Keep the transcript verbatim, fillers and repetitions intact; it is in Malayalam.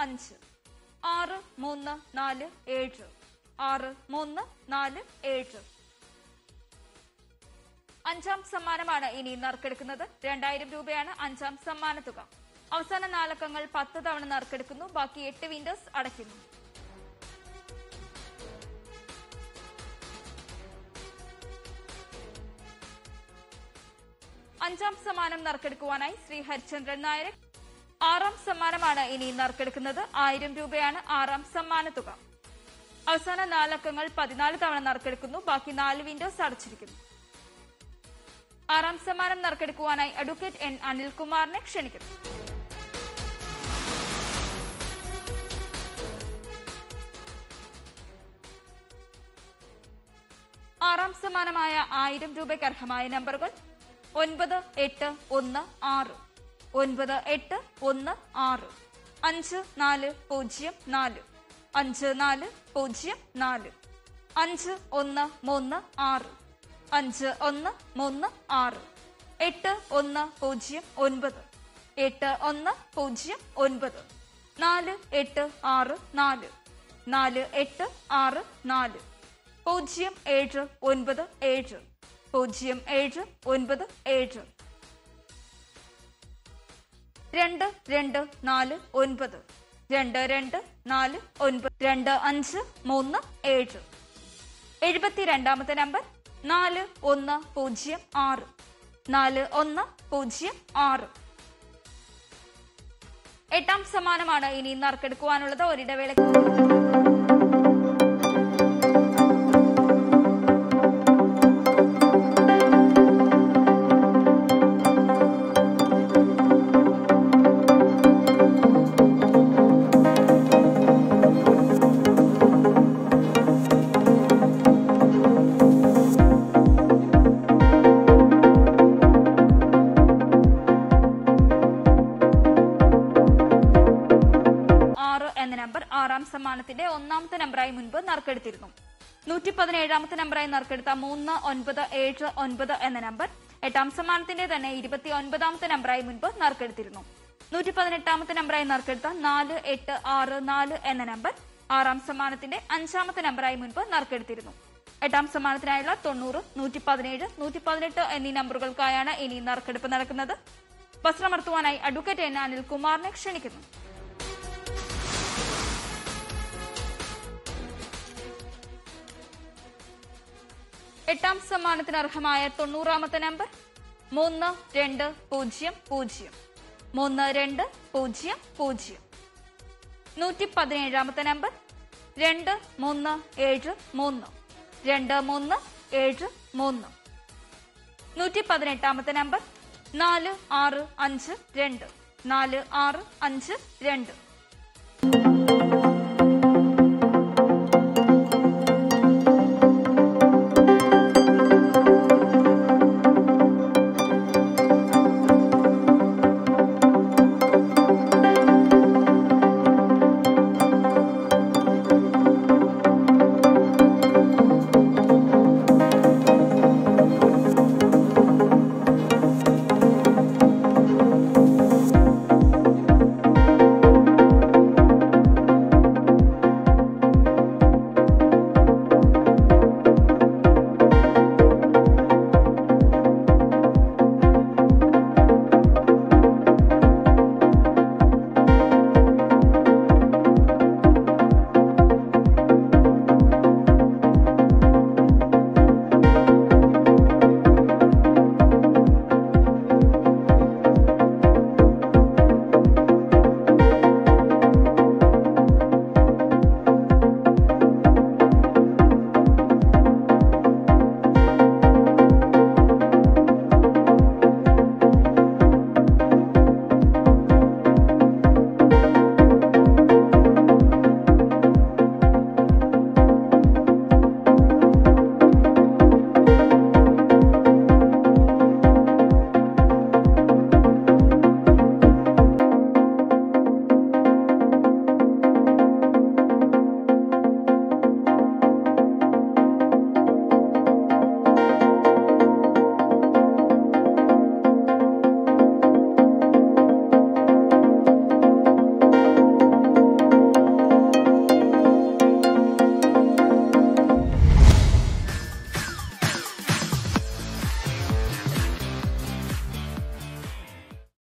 അഞ്ച്, ആറ് മൂന്ന് നാല് ഏഴ്, ആറ് മൂന്ന് നാല് ഏഴ്. അഞ്ചാം സമ്മാനമാണ് ഇനി നറുക്കെടുക്കുന്നത്. രണ്ടായിരം രൂപയാണ് അഞ്ചാം സമ്മാന തുക. അവസാന നാലക്കങ്ങൾ പത്ത് തവണ നറുക്കെടുക്കുന്നു. ബാക്കി എട്ട് വിൻഡോസ് അടയ്ക്കുന്നു. അഞ്ചാം സമ്മാനം നറുക്കെടുക്കുവാനായി ശ്രീ ഹരിചന്ദ്രൻ നായർ. ആറാം സമ്മാനമാണ് ഇനി നറുക്കെടുക്കുന്നത്. ആയിരം രൂപയാണ് ആറാം സമ്മാന തുക. അവസാന നാലക്കങ്ങൾ പതിനാല് തവണ നറുക്കെടുക്കുന്നു. ബാക്കി നാല് വിൻഡോസ് അടച്ചിരിക്കുന്നു. ആറാം സമ്മാനം നറുക്കെടുക്കുവാനായി അഡ്വക്കേറ്റ് എൻ അനിൽകുമാറിനെ ക്ഷണിക്കുന്നു. ആറാം സമ്മാനമായ ആയിരം രൂപയ്ക്ക് അർഹമായ നമ്പറുകൾ ഒൻപത് എട്ട് ഒന്ന് ആറ്, ഒൻപത് എട്ട് ഒന്ന് ആറ്, അഞ്ച് നാല് പൂജ്യം നാല്, അഞ്ച് നാല് പൂജ്യം നാല്, അഞ്ച് ഒന്ന് മൂന്ന് ആറ്, അഞ്ച് ഒന്ന് മൂന്ന് ആറ്, എട്ട് ഒന്ന് പൂജ്യം ഒൻപത്, എട്ട് ഒന്ന് പൂജ്യം ഒൻപത്, നാല് എട്ട് ആറ് നാല്, നാല് എട്ട് ആറ് നാല്, പൂജ്യം ഏഴ് ഒൻപത് ഏഴ്, പൂജ്യം ഏഴ് ഒൻപത് ഏഴ്, രണ്ട് രണ്ട് നാല് ഒൻപത്, രണ്ട് രണ്ട് നാല് ഒൻപത്, രണ്ട് അഞ്ച് മൂന്ന് ഏഴ്. എഴുപത്തിരണ്ടാമത്തെ നമ്പർ നാല് ഒന്ന് പൂജ്യം ആറ്, നാല് ഒന്ന് പൂജ്യം ആറ്. എട്ടാം സമ്മാനമാണ് ഇനി നറുക്കെടുക്കുവാനുള്ളത്. ഒരിടവേള ആറാം സമ്മാനത്തിന്റെ ഒന്നാമത്തെ നമ്പറായി മുൻപ് നറുക്കെടുത്തിരുന്നു. നൂറ്റി പതിനേഴാമത്തെ നമ്പറായി നറുക്കെടുത്ത മൂന്ന് ഒൻപത് ഏഴ് ഒൻപത് എന്ന നമ്പർ എട്ടാം സമ്മാനത്തിന്റെ തന്നെ ഇരുപത്തി ഒൻപതാമത്തെ നമ്പറായി മുൻപ് നറുക്കെടുത്തിരുന്നു. നൂറ്റി പതിനെട്ടാമത്തെ നമ്പറായി നറുക്കെടുത്ത നാല് എട്ട് ആറ് നാല് എന്ന നമ്പർ ആറാം സമ്മാനത്തിന്റെ അഞ്ചാമത്തെ നമ്പറായി മുൻപ് നറുക്കെടുത്തിരുന്നു. എട്ടാം സമ്മാനത്തിനായുള്ള തൊണ്ണൂറ്, നൂറ്റി പതിനേഴ്, നൂറ്റി പതിനെട്ട് എന്നീ നമ്പറുകൾക്കായാണ് ഇനി നറുക്കെടുപ്പ് നടക്കുന്നത്. വസ്ത്രമർത്തുവാനായി അഡ്വക്കേറ്റ് എൻ അനിൽകുമാറിനെ ക്ഷണിക്കുന്നു. എട്ടാം സമ്മാനത്തിന് അർഹമായ തൊണ്ണൂറാമത്തെ നമ്പർ മൂന്ന് രണ്ട് പൂജ്യം പൂജ്യം, മൂന്ന് രണ്ട് പൂജ്യം പൂജ്യം. നൂറ്റി പതിനേഴാമത്തെ നമ്പർ രണ്ട് മൂന്ന് ഏഴ് മൂന്ന്, രണ്ട് മൂന്ന് ഏഴ് മൂന്ന്. നൂറ്റി പതിനെട്ടാമത്തെ നമ്പർ നാല് ആറ് അഞ്ച് രണ്ട്, നാല് ആറ് അഞ്ച് രണ്ട്.